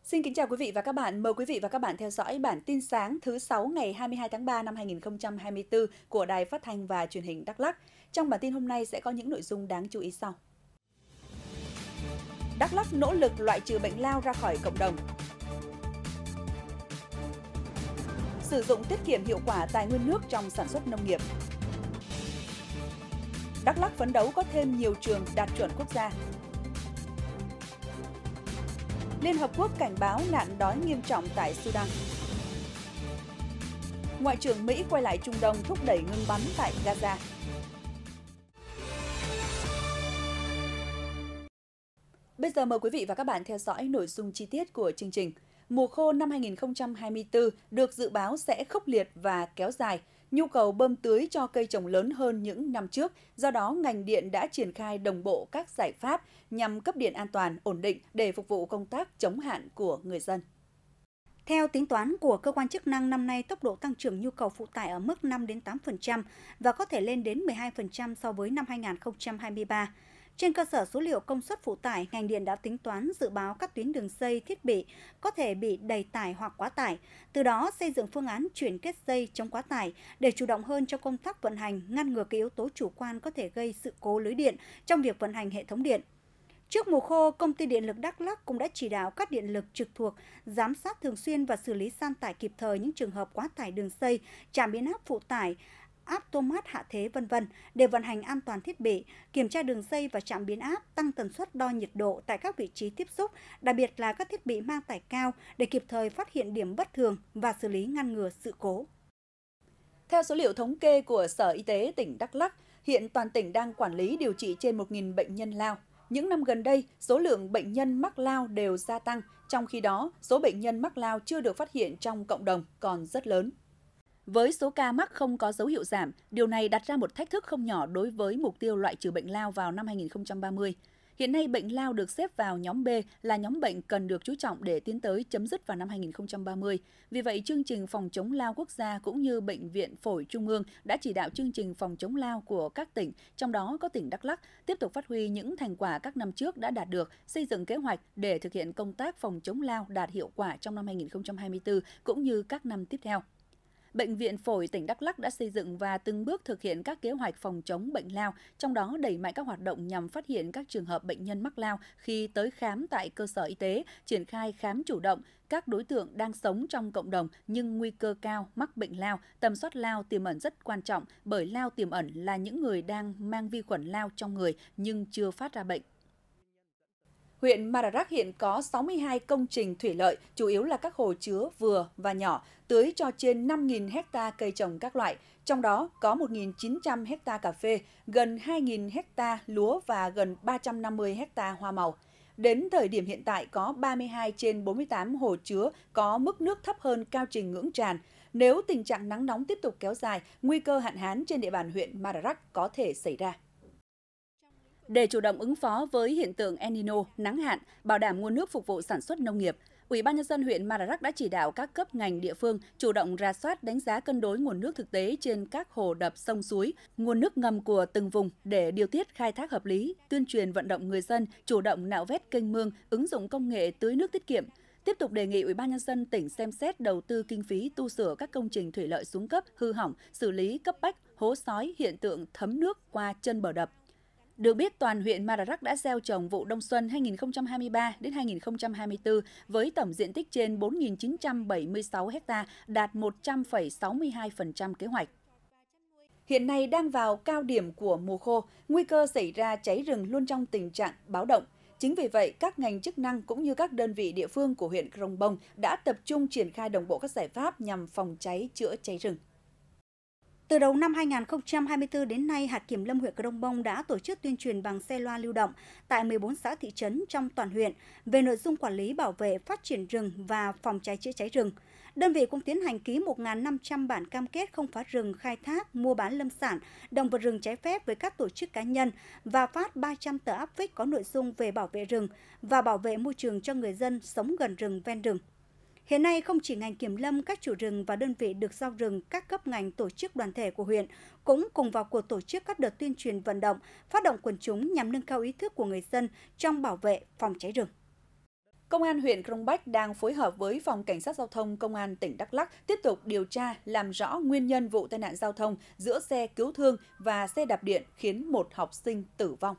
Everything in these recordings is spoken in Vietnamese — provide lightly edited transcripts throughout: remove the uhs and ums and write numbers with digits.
Xin kính chào quý vị và các bạn. Mời quý vị và các bạn theo dõi bản tin sáng thứ 6 ngày 22 tháng 3 năm 2024 của Đài Phát thanh và Truyền hình Đắk Lắk. Trong bản tin hôm nay sẽ có những nội dung đáng chú ý sau. Đắk Lắk nỗ lực loại trừ bệnh lao ra khỏi cộng đồng. Sử dụng tiết kiệm hiệu quả tài nguyên nước trong sản xuất nông nghiệp. Đắk Lắk phấn đấu có thêm nhiều trường đạt chuẩn quốc gia. Liên Hợp Quốc cảnh báo nạn đói nghiêm trọng tại Sudan. Ngoại trưởng Mỹ quay lại Trung Đông thúc đẩy ngừng bắn tại Gaza. Bây giờ mời quý vị và các bạn theo dõi nội dung chi tiết của chương trình. Mùa khô năm 2024 được dự báo sẽ khốc liệt và kéo dài. Nhu cầu bơm tưới cho cây trồng lớn hơn những năm trước, do đó ngành điện đã triển khai đồng bộ các giải pháp nhằm cấp điện an toàn, ổn định để phục vụ công tác chống hạn của người dân. Theo tính toán của cơ quan chức năng, năm nay tốc độ tăng trưởng nhu cầu phụ tải ở mức 5-8% và có thể lên đến 12% so với năm 2023. Trên cơ sở số liệu công suất phụ tải, ngành điện đã tính toán dự báo các tuyến đường dây thiết bị có thể bị đầy tải hoặc quá tải, từ đó xây dựng phương án chuyển kết dây chống quá tải để chủ động hơn cho công tác vận hành, ngăn ngừa các yếu tố chủ quan có thể gây sự cố lưới điện trong việc vận hành hệ thống điện. Trước mùa khô, Công ty Điện lực Đắk Lắk cũng đã chỉ đạo các điện lực trực thuộc giám sát thường xuyên và xử lý san tải kịp thời những trường hợp quá tải đường dây, trạm biến áp phụ tải, áp tô mát hạ thế v.v. để vận hành an toàn thiết bị, kiểm tra đường dây và trạm biến áp, tăng tần suất đo nhiệt độ tại các vị trí tiếp xúc, đặc biệt là các thiết bị mang tải cao để kịp thời phát hiện điểm bất thường và xử lý ngăn ngừa sự cố. Theo số liệu thống kê của Sở Y tế tỉnh Đắk Lắk, hiện toàn tỉnh đang quản lý điều trị trên 1.000 bệnh nhân lao. Những năm gần đây, số lượng bệnh nhân mắc lao đều gia tăng, trong khi đó, số bệnh nhân mắc lao chưa được phát hiện trong cộng đồng còn rất lớn. Với số ca mắc không có dấu hiệu giảm, điều này đặt ra một thách thức không nhỏ đối với mục tiêu loại trừ bệnh lao vào năm 2030. Hiện nay, bệnh lao được xếp vào nhóm B là nhóm bệnh cần được chú trọng để tiến tới chấm dứt vào năm 2030. Vì vậy, chương trình phòng chống lao quốc gia cũng như Bệnh viện Phổi Trung ương đã chỉ đạo chương trình phòng chống lao của các tỉnh, trong đó có tỉnh Đắk Lắk, tiếp tục phát huy những thành quả các năm trước đã đạt được, xây dựng kế hoạch để thực hiện công tác phòng chống lao đạt hiệu quả trong năm 2024 cũng như các năm tiếp theo. Bệnh viện Phổi tỉnh Đắk Lắk đã xây dựng và từng bước thực hiện các kế hoạch phòng chống bệnh lao, trong đó đẩy mạnh các hoạt động nhằm phát hiện các trường hợp bệnh nhân mắc lao khi tới khám tại cơ sở y tế, triển khai khám chủ động các đối tượng đang sống trong cộng đồng nhưng nguy cơ cao mắc bệnh lao. Tầm soát lao tiềm ẩn rất quan trọng bởi lao tiềm ẩn là những người đang mang vi khuẩn lao trong người nhưng chưa phát ra bệnh. Huyện Madarak hiện có 62 công trình thủy lợi, chủ yếu là các hồ chứa vừa và nhỏ, tưới cho trên 5.000 hecta cây trồng các loại, trong đó có 1.900 hecta cà phê, gần 2.000 hecta lúa và gần 350 hecta hoa màu. Đến thời điểm hiện tại có 32 trên 48 hồ chứa có mức nước thấp hơn cao trình ngưỡng tràn. Nếu tình trạng nắng nóng tiếp tục kéo dài, nguy cơ hạn hán trên địa bàn huyện Madarak có thể xảy ra. Để chủ động ứng phó với hiện tượng El Nino, nắng hạn, bảo đảm nguồn nước phục vụ sản xuất nông nghiệp, Ủy ban nhân dân huyện Madarak đã chỉ đạo các cấp ngành địa phương chủ động rà soát đánh giá cân đối nguồn nước thực tế trên các hồ đập sông suối, nguồn nước ngầm của từng vùng để điều tiết khai thác hợp lý, tuyên truyền vận động người dân chủ động nạo vét kênh mương, ứng dụng công nghệ tưới nước tiết kiệm. Tiếp tục đề nghị Ủy ban nhân dân tỉnh xem xét đầu tư kinh phí tu sửa các công trình thủy lợi xuống cấp, hư hỏng, xử lý cấp bách, hố sói, hiện tượng thấm nước qua chân bờ đập. Được biết, toàn huyện Madarak đã gieo trồng vụ đông xuân 2023 đến 2024 với tổng diện tích trên 4.976 ha, đạt 100,62% kế hoạch. Hiện nay đang vào cao điểm của mùa khô, nguy cơ xảy ra cháy rừng luôn trong tình trạng báo động. Chính vì vậy, các ngành chức năng cũng như các đơn vị địa phương của huyện Krông Bông đã tập trung triển khai đồng bộ các giải pháp nhằm phòng cháy, chữa cháy rừng. Từ đầu năm 2024 đến nay, hạt kiểm lâm huyện Krông Bông đã tổ chức tuyên truyền bằng xe loa lưu động tại 14 xã thị trấn trong toàn huyện về nội dung quản lý bảo vệ phát triển rừng và phòng cháy chữa cháy rừng. Đơn vị cũng tiến hành ký 1.500 bản cam kết không phá rừng, khai thác, mua bán lâm sản, động vật rừng trái phép với các tổ chức cá nhân và phát 300 tờ áp phích có nội dung về bảo vệ rừng và bảo vệ môi trường cho người dân sống gần rừng, ven rừng. Hiện nay, không chỉ ngành kiểm lâm, các chủ rừng và đơn vị được giao rừng, các cấp ngành tổ chức đoàn thể của huyện cũng cùng vào cuộc tổ chức các đợt tuyên truyền vận động, phát động quần chúng nhằm nâng cao ý thức của người dân trong bảo vệ, phòng cháy rừng. Công an huyện Krông Bách đang phối hợp với Phòng Cảnh sát Giao thông Công an tỉnh Đắk Lắk tiếp tục điều tra, làm rõ nguyên nhân vụ tai nạn giao thông giữa xe cứu thương và xe đạp điện khiến một học sinh tử vong.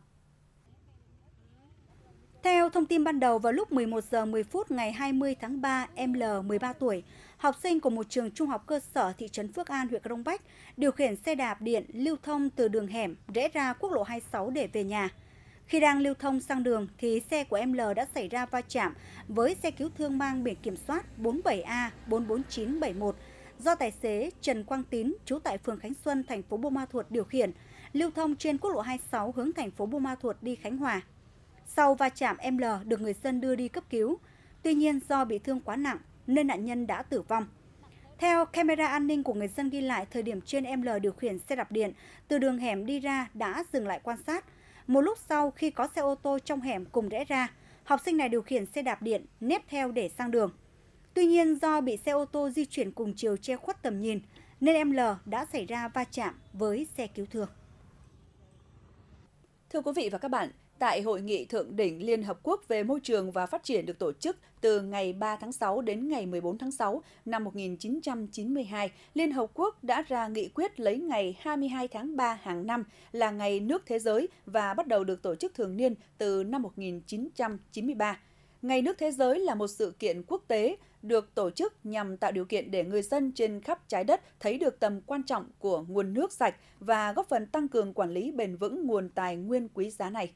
Theo thông tin ban đầu, vào lúc 11 giờ 10 phút ngày 20 tháng 3, em L, 13 tuổi, học sinh của một trường trung học cơ sở thị trấn Phước An, huyện Krông Bách, điều khiển xe đạp điện lưu thông từ đường hẻm rẽ ra quốc lộ 26 để về nhà. Khi đang lưu thông sang đường thì xe của em L đã xảy ra va chạm với xe cứu thương mang biển kiểm soát 47A44971 do tài xế Trần Quang Tín, trú tại phường Khánh Xuân, thành phố Buôn Ma Thuột điều khiển, lưu thông trên quốc lộ 26 hướng thành phố Buôn Ma Thuột đi Khánh Hòa. Sau va chạm, em L được người dân đưa đi cấp cứu. Tuy nhiên, do bị thương quá nặng nên nạn nhân đã tử vong. Theo camera an ninh của người dân ghi lại, thời điểm trên em L điều khiển xe đạp điện từ đường hẻm đi ra đã dừng lại quan sát. Một lúc sau, khi có xe ô tô trong hẻm cùng rẽ ra, học sinh này điều khiển xe đạp điện nép theo để sang đường. Tuy nhiên, do bị xe ô tô di chuyển cùng chiều che khuất tầm nhìn, nên em L đã xảy ra va chạm với xe cứu thương. Thưa quý vị và các bạn, tại Hội nghị Thượng đỉnh Liên Hợp Quốc về Môi trường và Phát triển được tổ chức từ ngày 3 tháng 6 đến ngày 14 tháng 6 năm 1992, Liên Hợp Quốc đã ra nghị quyết lấy ngày 22 tháng 3 hàng năm là Ngày Nước Thế giới và bắt đầu được tổ chức thường niên từ năm 1993. Ngày Nước Thế giới là một sự kiện quốc tế được tổ chức nhằm tạo điều kiện để người dân trên khắp trái đất thấy được tầm quan trọng của nguồn nước sạch và góp phần tăng cường quản lý bền vững nguồn tài nguyên quý giá này.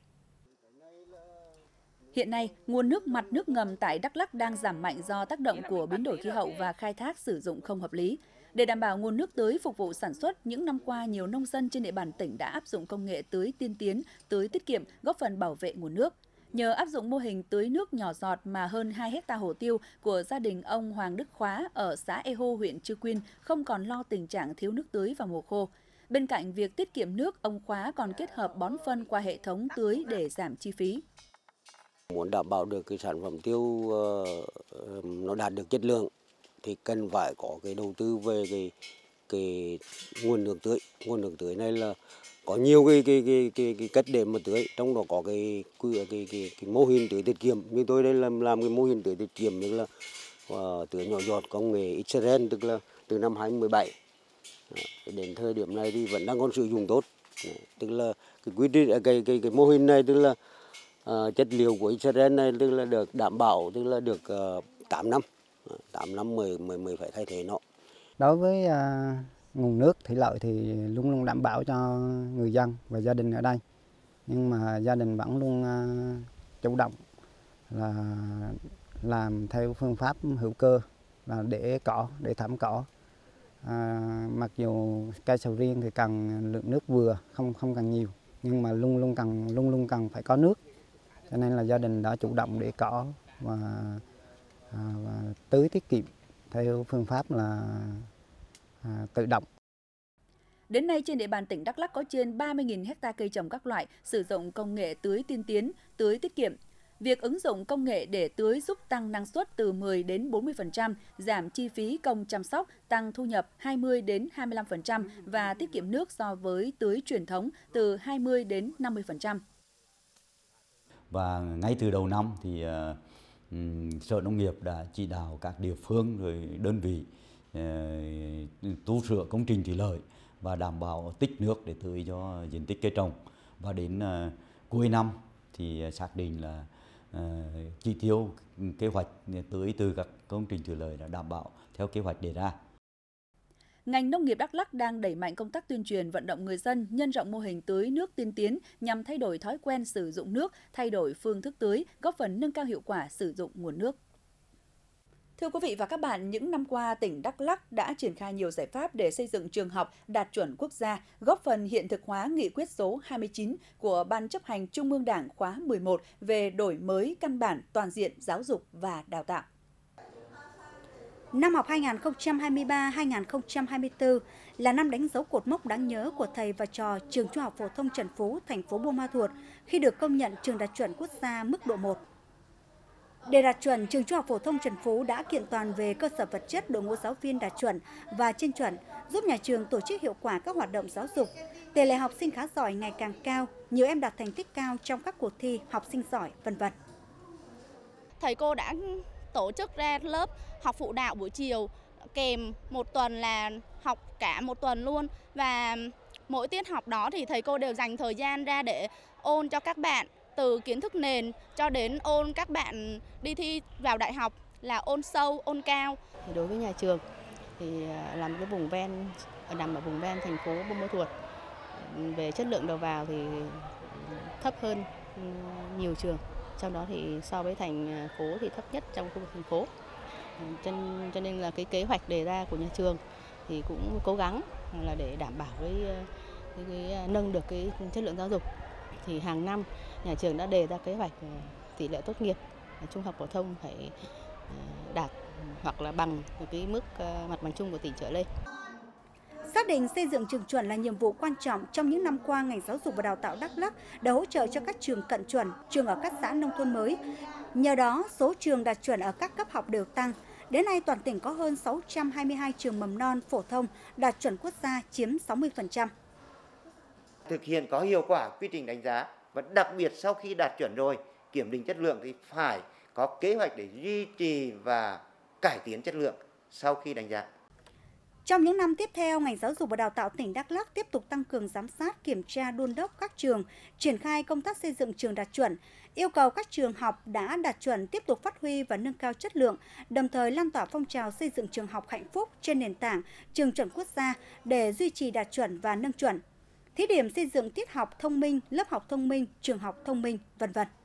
Hiện nay, nguồn nước mặt nước ngầm tại Đắk Lắk đang giảm mạnh do tác động của biến đổi khí hậu và khai thác sử dụng không hợp lý. Để đảm bảo nguồn nước tưới phục vụ sản xuất, những năm qua nhiều nông dân trên địa bàn tỉnh đã áp dụng công nghệ tưới tiên tiến, tưới tiết kiệm, góp phần bảo vệ nguồn nước. Nhờ áp dụng mô hình tưới nước nhỏ giọt mà hơn 2 hecta hồ tiêu của gia đình ông Hoàng Đức Khóa ở xã E Hô, huyện Chư Quynh không còn lo tình trạng thiếu nước tưới vào mùa khô. Bên cạnh việc tiết kiệm nước, ông Khóa còn kết hợp bón phân qua hệ thống tưới để giảm chi phí. Muốn đảm bảo được cái sản phẩm tiêu nó đạt được chất lượng thì cần phải có cái đầu tư về cái nguồn nước tưới. Nguồn nước tưới này là có nhiều cái cách để mà tưới, trong đó có cái mô hình tưới tiết kiệm. Như tôi đây làm cái mô hình tưới tiết kiệm như là tưới nhỏ giọt công nghệ Israel, tức là từ năm 2017 đến thời điểm này thì vẫn đang còn sử dụng tốt. Tức là cái mô hình này tức là chất liệu của Israel này tức là được đảm bảo, tức là được 8 năm mới phải thay thế nó. Đối với nguồn nước thủy lợi thì luôn luôn đảm bảo cho người dân và gia đình ở đây, nhưng mà gia đình vẫn luôn chủ động là làm theo phương pháp hữu cơ là để thảm cỏ. Mặc dù cây sầu riêng thì cần lượng nước vừa, không cần nhiều, nhưng mà luôn luôn cần phải có nước. Cho nên là gia đình đã chủ động để cỏ và tưới tiết kiệm theo phương pháp là tự động. Đến nay, trên địa bàn tỉnh Đắk Lắk có trên 30.000 ha cây trồng các loại sử dụng công nghệ tưới tiên tiến, tưới tiết kiệm. Việc ứng dụng công nghệ để tưới giúp tăng năng suất từ 10 đến 40%, giảm chi phí công chăm sóc, tăng thu nhập 20 đến 25% và tiết kiệm nước so với tưới truyền thống từ 20 đến 50%. Và ngay từ đầu năm thì Sở Nông nghiệp đã chỉ đạo các địa phương rồi đơn vị tu sửa công trình thủy lợi và đảm bảo tích nước để tưới cho diện tích cây trồng. Và đến cuối năm thì xác định là chỉ tiêu kế hoạch tưới từ các công trình thủy lợi đã đảm bảo theo kế hoạch đề ra. Ngành nông nghiệp Đắk Lắk đang đẩy mạnh công tác tuyên truyền vận động người dân nhân rộng mô hình tưới nước tiên tiến nhằm thay đổi thói quen sử dụng nước, thay đổi phương thức tưới, góp phần nâng cao hiệu quả sử dụng nguồn nước. Thưa quý vị và các bạn, những năm qua, tỉnh Đắk Lắk đã triển khai nhiều giải pháp để xây dựng trường học đạt chuẩn quốc gia, góp phần hiện thực hóa nghị quyết số 29 của Ban chấp hành Trung ương Đảng khóa 11 về đổi mới căn bản toàn diện giáo dục và đào tạo. Năm học 2023-2024 là năm đánh dấu cột mốc đáng nhớ của thầy và trò trường Trung học phổ thông Trần Phú, thành phố Buôn Ma Thuột khi được công nhận trường đạt chuẩn quốc gia mức độ 1. Để đạt chuẩn, trường Trung học phổ thông Trần Phú đã kiện toàn về cơ sở vật chất, đội ngũ giáo viên đạt chuẩn và trên chuẩn, giúp nhà trường tổ chức hiệu quả các hoạt động giáo dục. Tỷ lệ học sinh khá giỏi ngày càng cao, nhiều em đạt thành tích cao trong các cuộc thi học sinh giỏi, v.v. thầy cô đã tổ chức ra lớp học phụ đạo buổi chiều kèm một tuần là học cả một tuần luôn, và mỗi tiết học đó thì thầy cô đều dành thời gian ra để ôn cho các bạn từ kiến thức nền cho đến ôn các bạn đi thi vào đại học là ôn sâu, ôn cao. Đối với nhà trường thì làm cái vùng ven, nằm ở vùng ven thành phố Buôn Ma Thuột, về chất lượng đầu vào thì thấp hơn nhiều trường, trong đó thì so với thành phố thì thấp nhất trong khu vực thành phố. Cho nên là cái kế hoạch đề ra của nhà trường thì cũng cố gắng là để đảm bảo cái nâng được cái chất lượng giáo dục. Thì hàng năm nhà trường đã đề ra kế hoạch tỷ lệ tốt nghiệp trung học phổ thông phải đạt hoặc là bằng cái mức mặt bằng chung của tỉnh trở lên. Xác định xây dựng trường chuẩn là nhiệm vụ quan trọng, trong những năm qua, ngành giáo dục và đào tạo Đắk Lắk đã hỗ trợ cho các trường cận chuẩn, trường ở các xã nông thôn mới. Nhờ đó, số trường đạt chuẩn ở các cấp học đều tăng. Đến nay, toàn tỉnh có hơn 622 trường mầm non, phổ thông đạt chuẩn quốc gia, chiếm 60%. Thực hiện có hiệu quả quy trình đánh giá, và đặc biệt sau khi đạt chuẩn rồi, kiểm định chất lượng thì phải có kế hoạch để duy trì và cải tiến chất lượng sau khi đánh giá. Trong những năm tiếp theo, ngành giáo dục và đào tạo tỉnh Đắk Lắk tiếp tục tăng cường giám sát, kiểm tra, đôn đốc các trường, triển khai công tác xây dựng trường đạt chuẩn, yêu cầu các trường học đã đạt chuẩn tiếp tục phát huy và nâng cao chất lượng, đồng thời lan tỏa phong trào xây dựng trường học hạnh phúc trên nền tảng trường chuẩn quốc gia để duy trì đạt chuẩn và nâng chuẩn. Thí điểm xây dựng tiết học thông minh, lớp học thông minh, trường học thông minh, v.v.